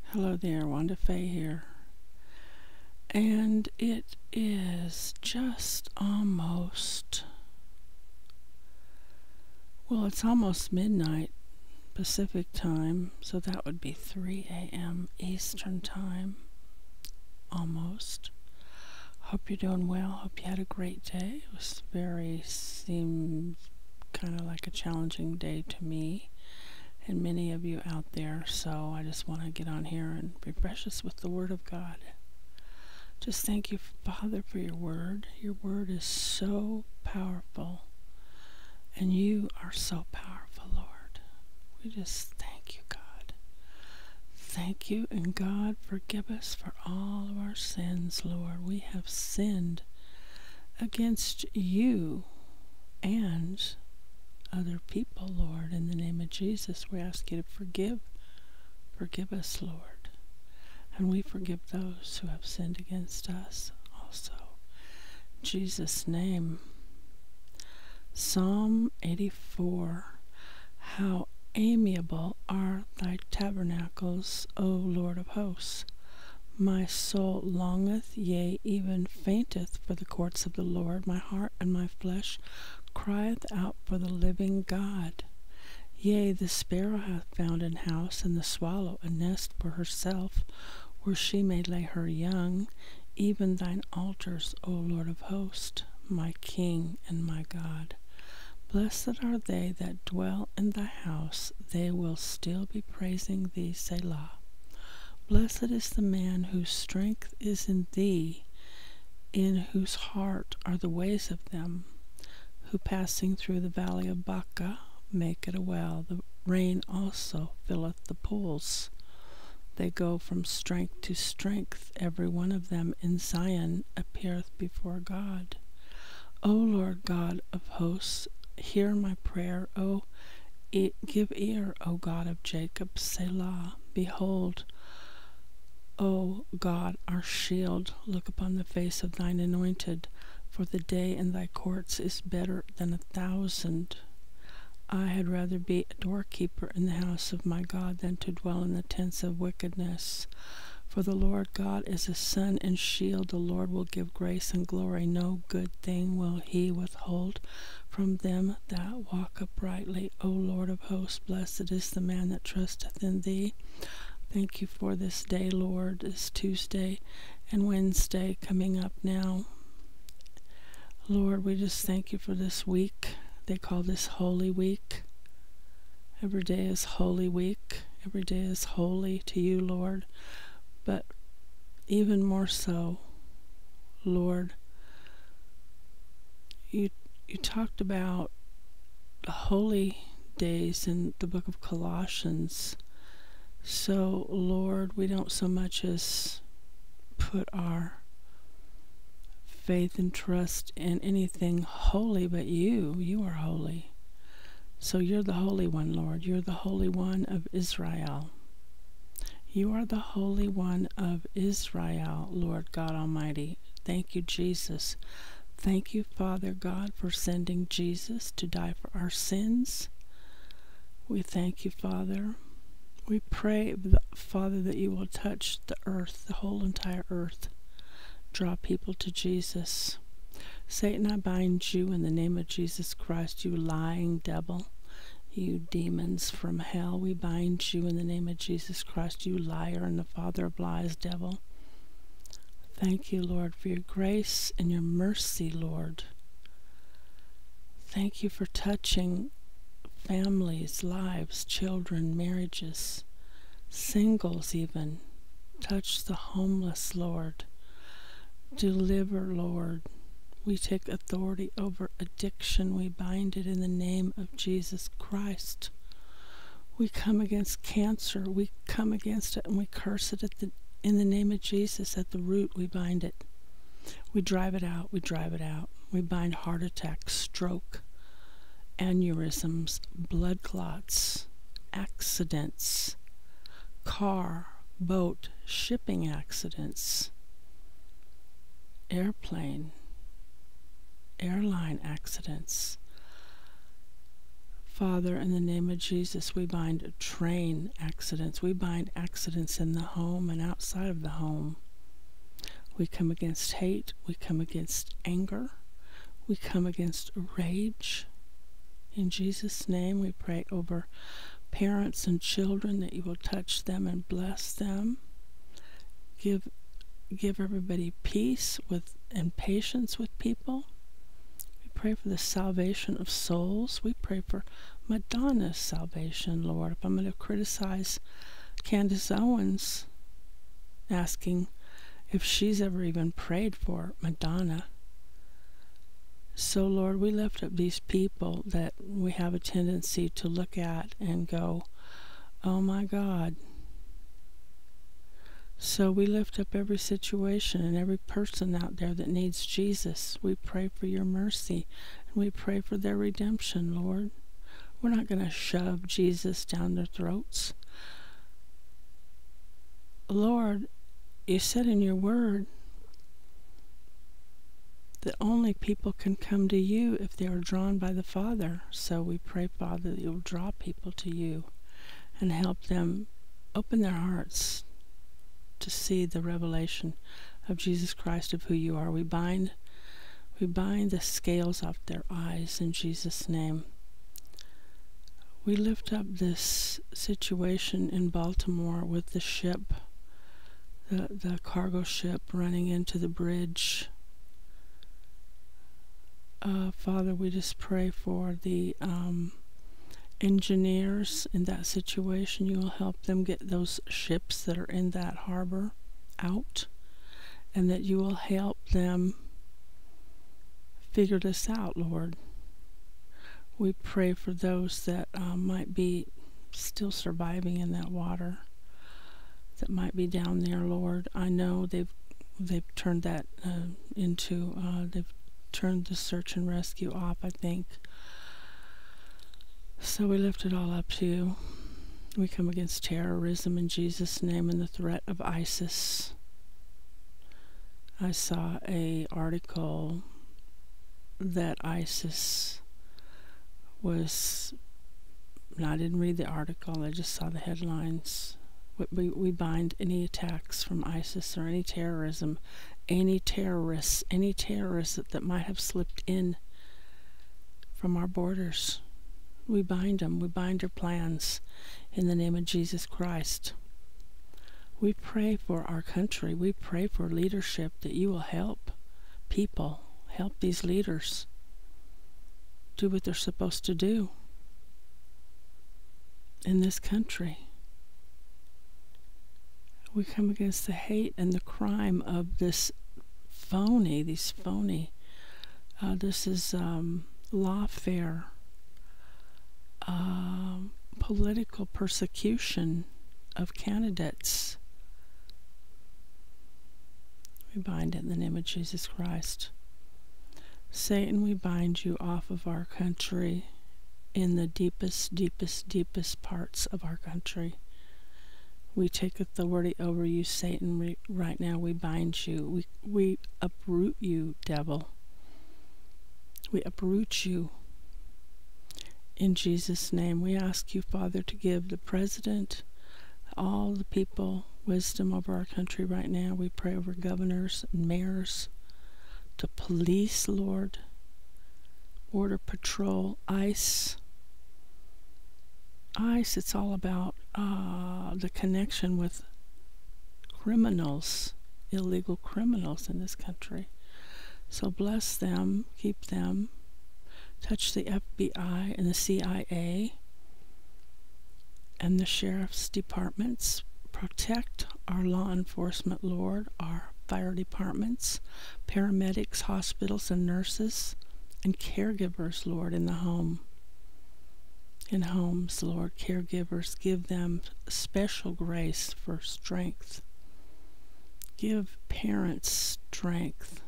Hello there, Wanda Faye here. And it is just almost, it's almost midnight Pacific time, so that would be 3 a.m. Eastern time, almost. Hope you're doing well. Hope you had a great day. Seemed kind of like a challenging day to me and many of you out there, so I just want to get on here and refresh us with the Word of God. Just thank you, Father, for your Word. Your Word is so powerful, and you are so powerful, Lord. We just thank you, God. Thank you, and God, forgive us for all of our sins, Lord. We have sinned against you and other people, Lord. In the name of Jesus, we ask you to forgive us, Lord. And we forgive those who have sinned against us also. In Jesus' name. Psalm 84. How amiable are thy tabernacles, O Lord of hosts! My soul longeth, yea, even fainteth for the courts of the Lord. My heart and my flesh crieth out for the living God. Yea, the sparrow hath found an house, and the swallow a nest for herself, where she may lay her young, even thine altars, O Lord of hosts, my King and my God. Blessed are they that dwell in thy house, they will still be praising thee, Selah. Blessed is the man whose strength is in thee, in whose heart are the ways of them, who passing through the valley of Baca make it a well. The rain also filleth the pools. They go from strength to strength. Every one of them in Zion appeareth before God. O Lord God of hosts, hear my prayer. Give ear, O God of Jacob, Selah. Behold, O God, our shield, look upon the face of thine anointed, for the day in thy courts is better than 1,000. I had rather be a doorkeeper in the house of my God than to dwell in the tents of wickedness. For the Lord God is a sun and shield. The Lord will give grace and glory. No good thing will he withhold from them that walk uprightly. O Lord of hosts, blessed is the man that trusteth in thee. Thank you for this day, Lord, this Tuesday and Wednesday coming up now. Lord, we just thank you for this week. They call this Holy Week. Every day is Holy Week. Every day is holy to you, Lord. But even more so, Lord, you talked about the holy days in the book of Colossians. So, Lord, we don't so much as put our faith and trust in anything holy but you. You are holy. So you're the Holy One, Lord. You're the Holy One of Israel. You are the Holy One of Israel, Lord God Almighty. Thank you, Jesus. Thank you, Father God, for sending Jesus to die for our sins. We thank you, Father. We pray, Father, that you will touch the earth, the whole entire earth. Draw people to Jesus. Satan, I bind you in the name of Jesus Christ, you lying devil. You demons from hell, we bind you in the name of Jesus Christ, you liar and the father of lies, devil. Thank you, Lord, for your grace and your mercy, Lord. Thank you for touching families, lives, children, marriages, singles even. Touch the homeless, Lord. Deliver, Lord. We take authority over addiction. We bind it in the name of Jesus Christ. We come against cancer. We come against it and we curse it in the name of Jesus. At the root, we bind it. We drive it out. We drive it out. We bind heart attacks, stroke, aneurysms, blood clots, accidents, car, boat, shipping accidents, airline accidents. Father, in the name of Jesus, we bind train accidents. We bind accidents in the home and outside of the home. We come against hate. We come against anger. We come against rage. In Jesus' name, we pray over parents and children that you will touch them and bless them. Give everybody peace and patience with people. We pray for the salvation of souls. We pray for Madonna's salvation, Lord. If I'm going to criticize Candace Owens, asking if she's ever even prayed for Madonna. So, Lord, we lift up these people that we have a tendency to look at and go, oh my God. So we lift up every situation and every person out there that needs Jesus. We pray for your mercy, and we pray for their redemption, Lord. We're not going to shove Jesus down their throats. Lord, you said in your word that only people can come to you if they are drawn by the Father. So we pray, Father, that you'll draw people to you and help them open their hearts to see the revelation of Jesus Christ, of who you are. We bind the scales off their eyes in Jesus' name. We lift up this situation in Baltimore with the ship, the cargo ship running into the bridge. Father, we just pray for the engineers in that situation. You will help them get those ships that are in that harbor out, and that you will help them figure this out, Lord. We pray for those that might be still surviving in that water, that might be down there, Lord. I know they've turned that they've turned the search and rescue off, I think. So we lift it all up to you. We come against terrorism in Jesus' name and the threat of ISIS. I saw an article that ISIS was, and I didn't read the article, I just saw the headlines. We bind any attacks from ISIS or any terrorism, any terrorists that might have slipped in from our borders. We bind them. We bind their plans in the name of Jesus Christ. We pray for our country. We pray for leadership, that you will help people, help these leaders do what they're supposed to do in this country. We come against the hate and the crime of these phony, this is lawfare, political persecution of candidates. We bind it in the name of Jesus Christ. Satan, we bind you off of our country in the deepest, deepest, deepest parts of our country. We take authority over you, Satan. Right now we bind you. We uproot you, devil. We uproot you. In Jesus' name, we ask you, Father, to give the president, all the people, wisdom over our country right now. We pray over governors and mayors, the police, Lord, Border Patrol, ICE. ICE, it's all about the connection with criminals, illegal criminals in this country. So bless them, keep them, touch the FBI and the CIA and the sheriff's departments. Protect our law enforcement, Lord, our fire departments, paramedics, hospitals, and nurses, and caregivers, Lord, in the home. In homes, Lord, caregivers, give them special grace for strength. Give parents strength.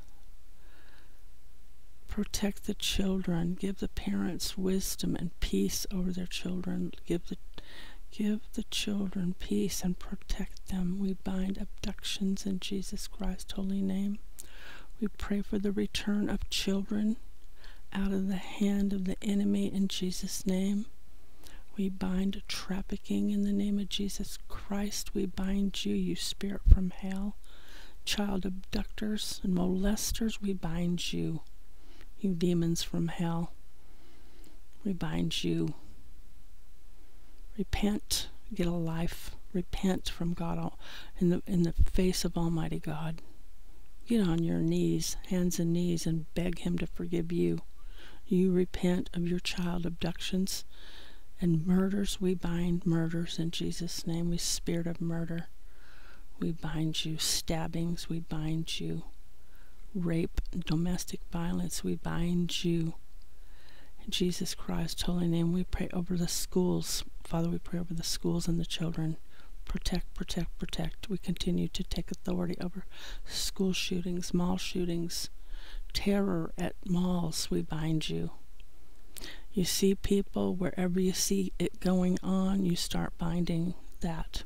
Protect the children. Give the parents wisdom and peace over their children. Give the children peace and protect them. We bind abductions in Jesus Christ's holy name. We pray for the return of children out of the hand of the enemy in Jesus' name. We bind trafficking in the name of Jesus Christ. We bind you, you spirit from hell. Child abductors and molesters, we bind you. You demons from hell, we bind you. Repent, get a life. Repent from God in the face of Almighty God. Get on your knees, hands and knees, and beg Him to forgive you. You repent of your child abductions and murders. We bind murders in Jesus' name. We spirit of murder, we bind you. Stabbings, we bind you. Rape, domestic violence, we bind you. In Jesus Christ's holy name, we pray over the schools. Father, we pray over the schools and the children. Protect, protect, protect. We continue to take authority over school shootings, mall shootings, terror at malls. We bind you. You see people, wherever you see it going on, you start binding that.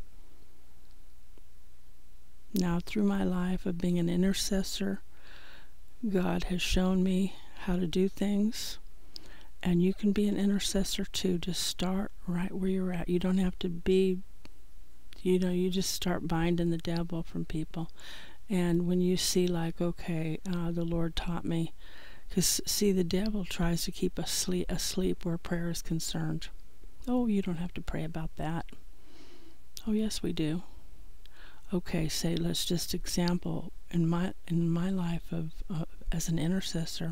Now, through my life of being an intercessor, God has shown me how to do things. And you can be an intercessor too. Just start right where you're at. You don't have to be, you just start binding the devil from people. And when you see like, okay, the Lord taught me, because see, the devil tries to keep us asleep where prayer is concerned. Oh, you don't have to pray about that. Oh, yes, we do. Okay, say, let's just example in my life of as an intercessor.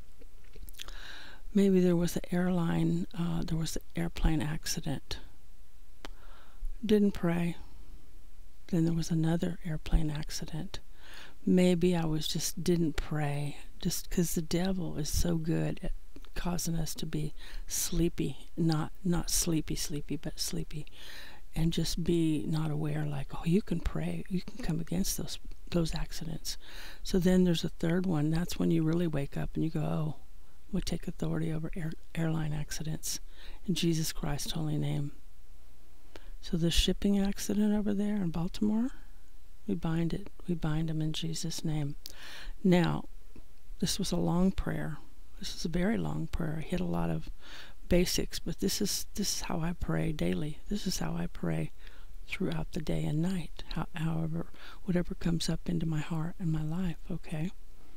Maybe there was an airplane accident. Didn't pray. Then there was another airplane accident. Maybe I didn't pray, just because the devil is so good at causing us to be sleepy, not sleepy, but sleepy, and just be not aware, like, oh, you can pray, you can come against those accidents. So then there's a third one. That's when you really wake up and you go, oh, we take authority over airline accidents in Jesus Christ's holy name. So the shipping accident over there in Baltimore, we bind it. We bind them in Jesus' name. Now, this was a long prayer. This is a very long prayer. I hit a lot of basics, but this is how I pray daily. This is how I pray throughout the day and night. However, whatever comes up into my heart and my life, okay?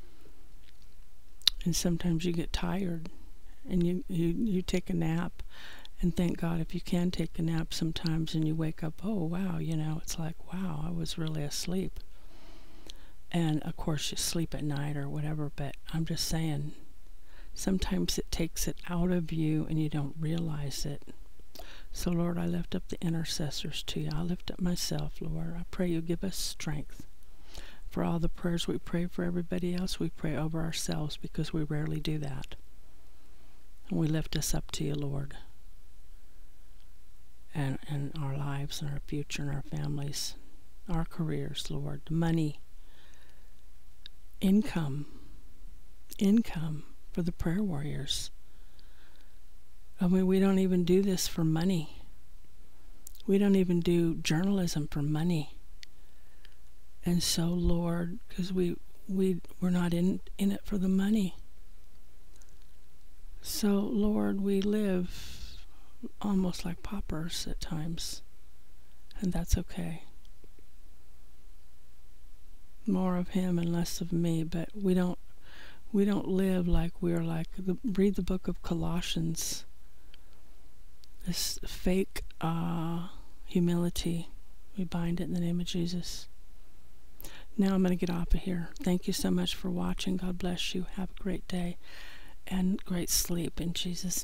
And sometimes you get tired and you take a nap, and thank God if you can take a nap sometimes and you wake up, oh wow, it's like, wow, I was really asleep. And of course you sleep at night or whatever, but I'm just saying, sometimes it takes it out of you and you don't realize it. So Lord, I lift up the intercessors to you. I lift up myself, Lord. I pray you give us strength. For all the prayers we pray for everybody else, we pray over ourselves, because we rarely do that. And we lift us up to you, Lord. And our lives and our future and our families, our careers, Lord. Money, income for the prayer warriors. I mean, we don't even do this for money. We don't even do journalism for money. And so, Lord, because we're not in it for the money. So, Lord, we live almost like paupers at times, and that's okay. More of Him and less of me, but we don't live like we're like, read the book of Colossians. This fake humility, we bind it in the name of Jesus. Now I'm going to get off of here. Thank you so much for watching. God bless you. Have a great day and great sleep in Jesus' name.